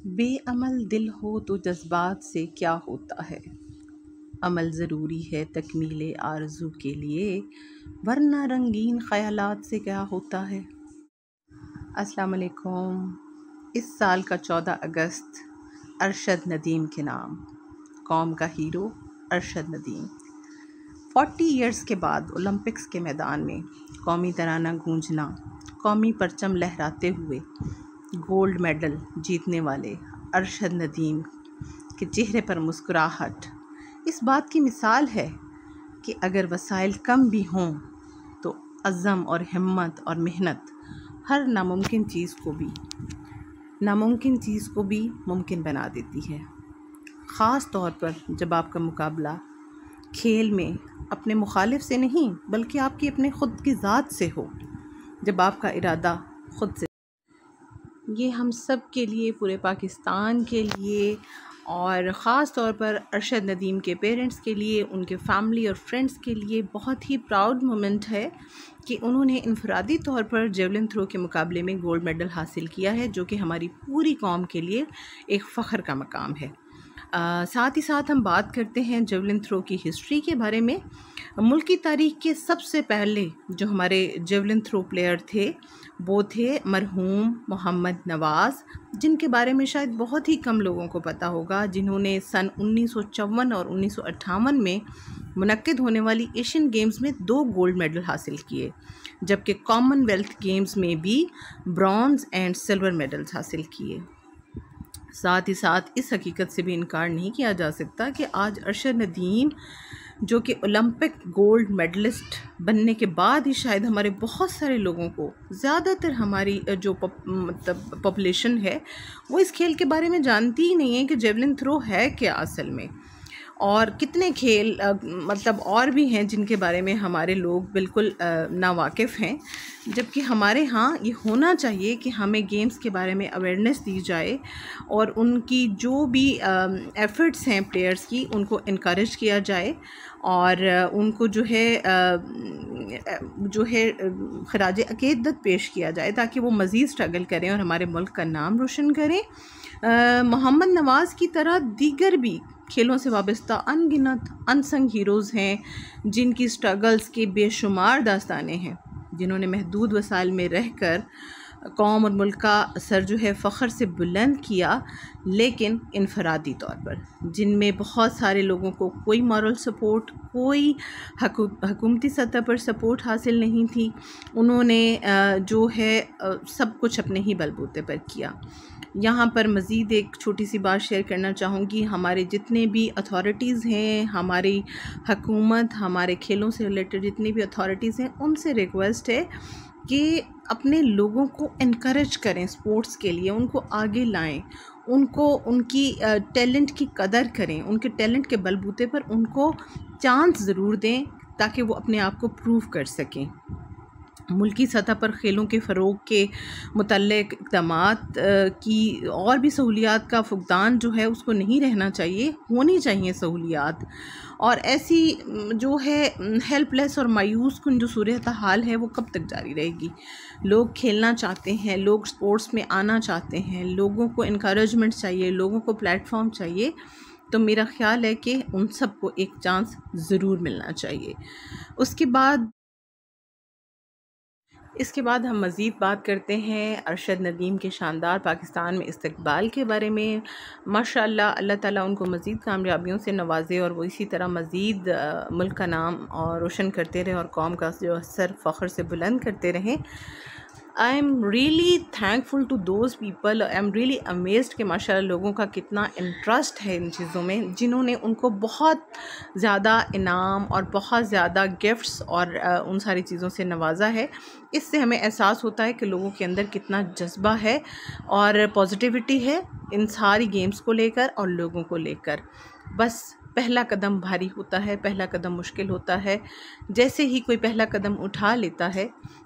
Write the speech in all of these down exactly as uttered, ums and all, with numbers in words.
बेअमल दिल हो तो जज्बात से क्या होता है। अमल ज़रूरी है तकमीले आरज़ू के लिए, वरना रंगीन ख़यालात से क्या होता है। अस्सलाम वालेकुम। इस साल का चौदह अगस्त अरशद नदीम के नाम, कौम का hero Arshad Nadeem. Forty years के बाद ओलंपिक्स के मैदान में कौमी तराना गूंजना, कौमी परचम लहराते हुए गोल्ड मेडल जीतने वाले अरशद नदीम के चेहरे पर मुस्कुराहट इस बात की मिसाल है कि अगर वसाइल कम भी हों तो अज़म और हिम्मत और मेहनत हर नामुमकिन चीज़ को भी नामुमकिन चीज़ को भी मुमकिन बना देती है। ख़ास तौर पर जब आपका मुकाबला खेल में अपने मुखालिफ से नहीं बल्कि आपकी अपने ख़ुद की ज़ात से हो, जब आपका इरादा ख़ुद से। ये हम सब के लिए, पूरे पाकिस्तान के लिए और ख़ास तौर पर अरशद नदीम के पेरेंट्स के लिए, उनके फैमिली और फ्रेंड्स के लिए बहुत ही प्राउड मोमेंट है कि उन्होंने इनफरादी तौर पर जेवलिन थ्रो के मुकाबले में गोल्ड मेडल हासिल किया है, जो कि हमारी पूरी कौम के लिए एक फ़ख्र का मकाम है। आ, साथ ही साथ हम बात करते हैं जेवलिन थ्रो की हिस्ट्री के बारे में। मुल्क की तारीख़ के सबसे पहले जो हमारे जेवलिन थ्रो प्लेयर थे वो थे मरहूम मोहम्मद नवाज़, जिनके बारे में शायद बहुत ही कम लोगों को पता होगा, जिन्होंने सन उन्नीस सौ चौवन और उन्नीस सौ अट्ठावन में मुनक्किद होने वाली एशियन गेम्स में दो गोल्ड मेडल हासिल किए, जबकि कॉमनवेल्थ गेम्स में भी ब्रॉन्ज़ एंड सिल्वर मेडल्स हासिल किए। साथ ही साथ इस हकीकत से भी इनकार नहीं किया जा सकता कि आज अरशद नदीम, जो कि ओलंपिक गोल्ड मेडलिस्ट बनने के बाद ही शायद हमारे बहुत सारे लोगों को, ज़्यादातर हमारी जो मतलब पॉपुलेशन है, वो इस खेल के बारे में जानती ही नहीं है कि जेवलिन थ्रो है क्या असल में, और कितने खेल आ, मतलब और भी हैं जिनके बारे में हमारे लोग बिल्कुल नावाकिफ़ हैं। जबकि हमारे यहाँ ये होना चाहिए कि हमें गेम्स के बारे में अवेयरनेस दी जाए और उनकी जो भी एफ़र्ट्स हैं प्लेयर्स की, उनको इनकरेज किया जाए और उनको जो है आ, जो है खराज अक़ीदत पेश किया जाए ताकि वो मज़ीद स्ट्रगल करें और हमारे मुल्क का नाम रोशन करें। मोहम्मद नवाज़ की तरह दीगर भी खेलों से वाबस्ता अनगिनत अनसंग हीरोज़ हैं, जिनकी स्ट्रगल्स के बेशुमार दास्तानें हैं, जिन्होंने महदूद वसाइल में रहकर कौम और मुल्क का सर जो है फ़ख्र से बुलंद किया, लेकिन इनफरादी तौर पर, जिनमें बहुत सारे लोगों को कोई मॉरल सपोर्ट, कोई हुकूमती सतह पर सपोर्ट हासिल नहीं थी। उन्होंने जो है सब कुछ अपने ही बलबूते पर किया। यहाँ पर मज़ीद एक छोटी सी बात शेयर करना चाहूँगी। हमारे जितने भी अथॉरिटीज़ हैं, हमारी हुकूमत, हमारे खेलों से रिलेटेड जितनी भी अथॉरिटीज़ हैं, उनसे रिक्वेस्ट है कि अपने लोगों को इनकरेज करें स्पोर्ट्स के लिए, उनको आगे लाएं, उनको उनकी टैलेंट की कदर करें, उनके टैलेंट के बलबूते पर उनको चांस ज़रूर दें ताकि वो अपने आप को प्रूव कर सकें। मुल्की सतह पर खेलों के फ़रोग़ के मुतल्लिक़ इक़दामात की और भी सहूलियात का फुक़दान जो है उसको नहीं रहना चाहिए, होनी चाहिए सहूलियात। और ऐसी जो है हेल्पलेस और मायूस कुन जो सूरत हाल है वो कब तक जारी रहेगी। लोग खेलना चाहते हैं, लोग स्पोर्ट्स में आना चाहते हैं, लोगों को इनकरेजमेंट चाहिए, लोगों को प्लेटफॉर्म चाहिए, तो मेरा ख़्याल है कि उन सब को एक चांस ज़रूर मिलना चाहिए। उसके बाद इसके बाद हम मज़ीद बात करते हैं अरशद नदीम के शानदार पाकिस्तान में इस्तक़बाल के बारे में। माशाअल्लाह, अल्लाह ताला उनको मज़ीद कामयाबियों से नवाज़े और वो इसी तरह मज़ीद मुल्क का नाम और रोशन करते रहें और कौम का जो सर फ़ख्र से बुलंद करते रहें। I am really thankful to those people, I am really amazed कि माशाअल्लाह लोगों का कितना इंटरेस्ट है इन चीज़ों में, जिन्होंने उनको बहुत ज़्यादा इनाम और बहुत ज़्यादा गिफ्ट्स और उन सारी चीज़ों से नवाजा है। इससे हमें एहसास होता है कि लोगों के अंदर कितना जज्बा है और पॉजिटिविटी है इन सारी गेम्स को लेकर और लोगों को लेकर। बस पहला कदम भारी होता है, पहला कदम मुश्किल होता है। जैसे ही कोई पहला कदम उठा लेता है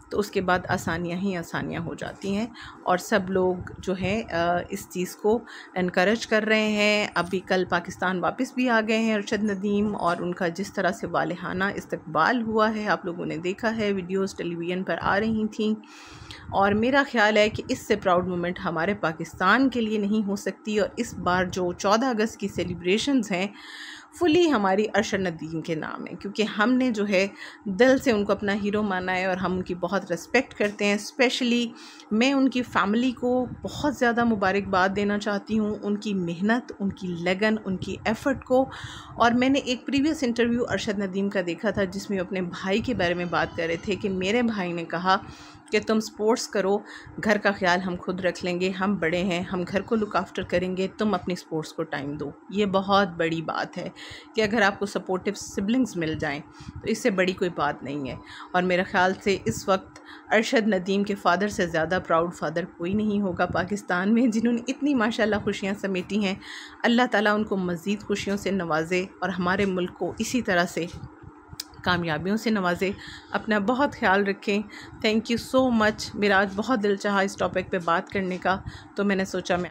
तो उसके बाद आसानियाँ ही आसानियाँ हो जाती हैं और सब लोग जो है इस चीज़ को इनकरेज कर रहे हैं। अभी कल पाकिस्तान वापस भी आ गए हैं अरशद नदीम, और उनका जिस तरह से वालिहाना इस्तकबाल हुआ है आप लोगों ने देखा है, वीडियोस टेलीविज़न पर आ रही थी। और मेरा ख़्याल है कि इससे प्राउड मोमेंट हमारे पाकिस्तान के लिए नहीं हो सकती, और इस बार जो चौदह अगस्त की सेलिब्रेशंस हैं फुली हमारी अरशद नदीम के नाम है, क्योंकि हमने जो है दिल से उनको अपना हीरो माना है और हम उनकी बहुत रिस्पेक्ट करते हैं। स्पेशली मैं उनकी फ़ैमिली को बहुत ज़्यादा मुबारकबाद देना चाहती हूँ, उनकी मेहनत, उनकी लगन, उनकी एफ़र्ट को। और मैंने एक प्रीवियस इंटरव्यू अरशद नदीम का देखा था जिसमें अपने भाई के बारे में बात कर रहे थे कि मेरे भाई ने कहा कि तुम स्पोर्ट्स करो, घर का ख्याल हम खुद रख लेंगे, हम बड़े हैं, हम घर को लुक आफ्टर करेंगे, तुम अपनी स्पोर्ट्स को टाइम दो। ये बहुत बड़ी बात है कि अगर आपको सपोर्टिव सिबलिंग्स मिल जाएं तो इससे बड़ी कोई बात नहीं है। और मेरे ख़्याल से इस वक्त अरशद नदीम के फ़ादर से ज़्यादा प्राउड फ़ादर कोई नहीं होगा पाकिस्तान में, जिन्होंने इतनी माशाल्लाह खुशियाँ समेटी हैं। अल्लाह ताला उनको मज़ीद खुशियों से नवाजे और हमारे मुल्क को इसी तरह से कामयाबियों से नवाजे। अपना बहुत ख्याल रखें। Thank you so much. मेरा आज बहुत दिल चाहा इस टॉपिक पे बात करने का, तो मैंने सोचा मैं